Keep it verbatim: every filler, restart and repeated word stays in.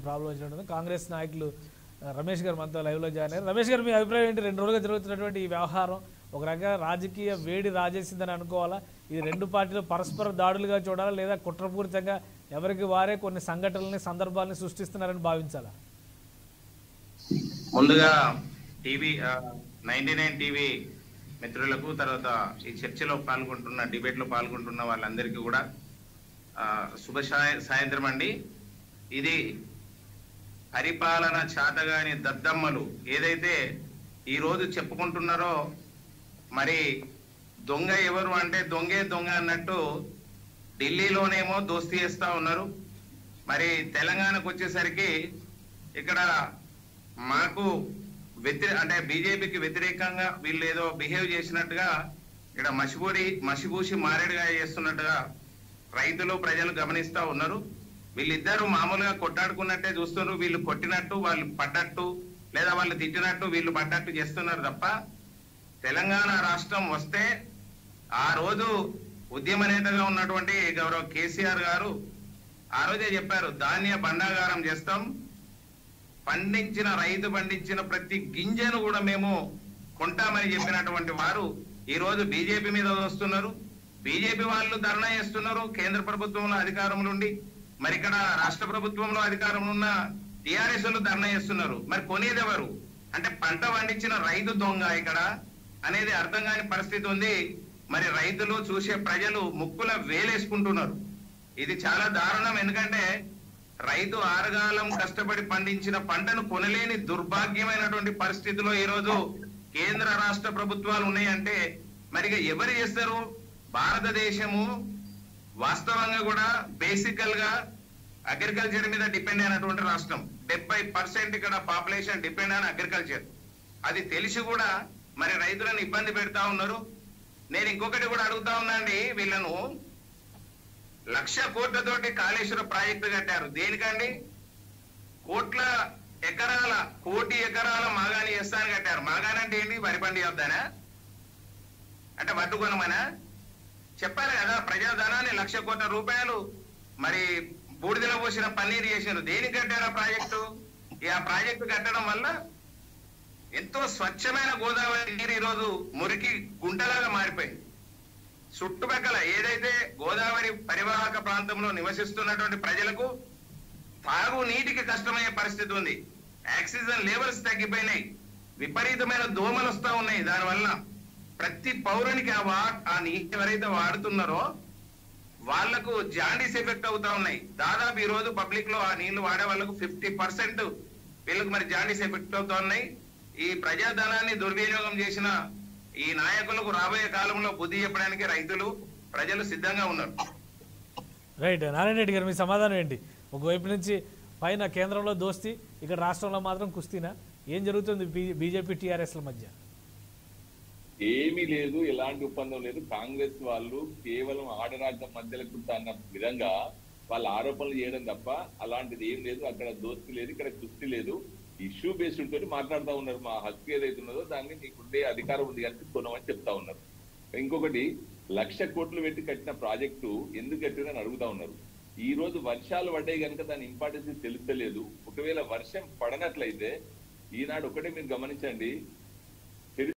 Problem వచ్చినట్టుంది. కాంగ్రెస్ నాయకులు రమేష్ గారు మనతో లైవ్లో జాయిన్ అయ్యారు. రమేష్ గారు, మీ అభిప్రాయం ఏంటి? రెండు రోజులుగా జరుగుతున్నటువంటి ఈ వ్యవహారం ఒక రకంగా రాజకీయ వేడి రాజేసిందని అనుకోవాలా? ఇది రెండు పార్టీలు పరస్పర దాడులుగా చూడాలా, లేదా కుట్రపూరితంగా ఎవరికి వారే కొన్ని సంఘటనల్ని సందర్భాలని సృష్టిస్తున్నారని భావించాలా? ముందుగా టీవీ నైన్టీ నైన్ టీవీ మిత్రులకు, తర్వాత ఈ చర్చలో పాల్గొంటున్న డిబేట్లో పాల్గొంటున్న వాళ్ళందరికీ కూడా శుభ సాయంత్రం అండి. ఇది పరిపాలన చాతగాని దద్దమ్మలు ఏదైతే ఈరోజు చెప్పుకుంటున్నారో, మరి దొంగ ఎవరు అంటే దొంగే దొంగ అన్నట్టు ఢిల్లీలోనేమో దోస్తీ చేస్తూ ఉన్నారు. మరి తెలంగాణకు వచ్చేసరికి ఇక్కడ మాకు వ్యతిరే అంటే బీజేపీకి వ్యతిరేకంగా వీళ్ళు ఏదో బిహేవ్ చేసినట్టుగా ఇక్కడ మసిబూడి మసిబూసి మారేడుగా చేస్తున్నట్టుగా రైతులు ప్రజలు గమనిస్తూ ఉన్నారు. వీళ్ళిద్దరు మామూలుగా కొట్టాడుకున్నట్టే చూస్తున్నారు. వీళ్ళు కొట్టినట్టు వాళ్ళు పడ్డట్టు, లేదా వాళ్ళు తిట్టినట్టు వీళ్ళు పడ్డట్టు చేస్తున్నారు తప్ప, తెలంగాణ రాష్ట్రం వస్తే ఆ రోజు ఉద్యమ నేతగా ఉన్నటువంటి గౌరవ కేసీఆర్ గారు ఆ రోజే చెప్పారు, ధాన్య భండాగారం చేస్తాం, పండించిన రైతు పండించిన ప్రతి గింజను కూడా మేము కొంటామని చెప్పినటువంటి వారు ఈ రోజు బీజేపీ మీద వస్తున్నారు. బీజేపీ వాళ్ళు ధర్నా చేస్తున్నారు కేంద్ర ప్రభుత్వంలో అధికారంలో ఉండి, మరి ఇక్కడ రాష్ట్ర ప్రభుత్వంలో అధికారంలో ఉన్న టీఆర్ఎస్ వాళ్ళు ధర్నా చేస్తున్నారు. మరి కొనేది ఎవరు అంటే పంట పండించిన రైతు దొంగ ఇక్కడ అనేది అర్థం కాని పరిస్థితి ఉంది. మరి రైతులు చూసే ప్రజలు ముక్కుల వేలేసుకుంటున్నారు. ఇది చాలా దారుణం. ఎందుకంటే రైతు ఆరుగాలం కష్టపడి పండించిన పంటను కొనలేని దుర్భాగ్యమైనటువంటి పరిస్థితిలో ఈ రోజు కేంద్ర రాష్ట్ర ప్రభుత్వాలు ఉన్నాయంటే మరి ఎవరు చేస్తారు? భారతదేశము వాస్తవంగా కూడా బేసికల్ గా అగ్రికల్చర్ మీద డిపెండ్ అయినటువంటి రాష్ట్రం. డెబ్బై పర్సెంట్ ఇక్కడ పాపులేషన్ డిపెండ్ అయిన అగ్రికల్చర్. అది తెలిసి కూడా మరి రైతులను ఇబ్బంది పెడతా ఉన్నారు. నేను ఇంకొకటి కూడా అడుగుతా ఉన్నా అండి, వీళ్ళను లక్ష కోట్లతోటి కాళేశ్వర ప్రాజెక్టు కట్టారు. దేనికండి? కోట్ల ఎకరాల కోటి ఎకరాల మాగాని చేస్తాను కట్టారు. మాగాని అంటే ఏంటి? వరి పండి వద్దానా అంటే వడ్డుకొనమనా? చెప్పాలి కదా. ప్రజాధనాన్ని లక్ష కోట్ల రూపాయలు మరి బూడిదలో పోసిన పన్నీరు చేశారు. దేనికి కట్టారు ఆ ప్రాజెక్టు? ఆ ప్రాజెక్టు కట్టడం వల్ల ఎంతో స్వచ్ఛమైన గోదావరి నీరు ఈరోజు మురికి గుంటలాగా మారిపోయింది. చుట్టుపక్కల ఏదైతే గోదావరి పరివాహక ప్రాంతంలో నివసిస్తున్నటువంటి ప్రజలకు తాగు నీటికి కష్టమయ్యే పరిస్థితి ఉంది. ఆక్సిజన్ లెవెల్స్ తగ్గిపోయినాయి. విపరీతమైన దోమలు వస్తూ ఉన్నాయి. దానివల్ల ప్రతి పౌరునికి ఆ వా ఆ నీటి ఎవరైతే వాడుతున్నారో వాళ్లకు జాండీస్ ఎఫెక్ట్ అవుతా ఉన్నాయి. దాదాపు ఈ రోజు పబ్లిక్ లో ఆ నీళ్లు వాడే వాళ్ళకు ఫిఫ్టీ పర్సెంట్ వీళ్ళకి మరి జాండీస్ ఎఫెక్ట్ అవుతా ఉన్నాయి. ఈ ప్రజాధనాన్ని దుర్వినియోగం చేసిన ఈ నాయకులకు రాబోయే కాలంలో బుద్ధి చెప్పడానికి రైతులు ప్రజలు సిద్ధంగా ఉన్నారు. రైట్. నారాయణ రెడ్డి గారు, మీ సమాధానం ఏంటి? ఒకవైపు నుంచి పైన కేంద్రంలో దోస్తీ, ఇక్కడ రాష్ట్రంలో మాత్రం కుస్తీనా? ఏం జరుగుతుంది బీజేపీ టీఆర్ఎస్ల మధ్య? ఏమీ లేదు, ఎలాంటి ఒప్పందం లేదు. కాంగ్రెస్ వాళ్ళు కేవలం ఆడరాజ్యం మధ్యలో అన్న విధంగా వాళ్ళ ఆరోపణలు చేయడం తప్ప అలాంటిది ఏం లేదు. అక్కడ దోస్తీ లేదు, ఇక్కడ కుస్తీ లేదు. ఇష్యూ బేస్డ్ తోటి మాట్లాడుతూ ఉన్నారు. మా హక్కు ఏదైతే ఉన్నదో దాన్ని నీకుండే అధికారం ఉంది కనుక కొనమని చెప్తా ఉన్నారు. ఇంకొకటి, లక్ష కోట్లు పెట్టి కట్టిన ప్రాజెక్టు ఎందుకు కట్టిరని అడుగుతా ఉన్నారు. ఈ రోజు వర్షాలు పడ్డాయి కనుక దాని ఇంపార్టెన్స్ తెలుస్తలేదు. ఒకవేళ వర్షం పడనట్లయితే ఈనాడు ఒకటే మీరు గమనించండి,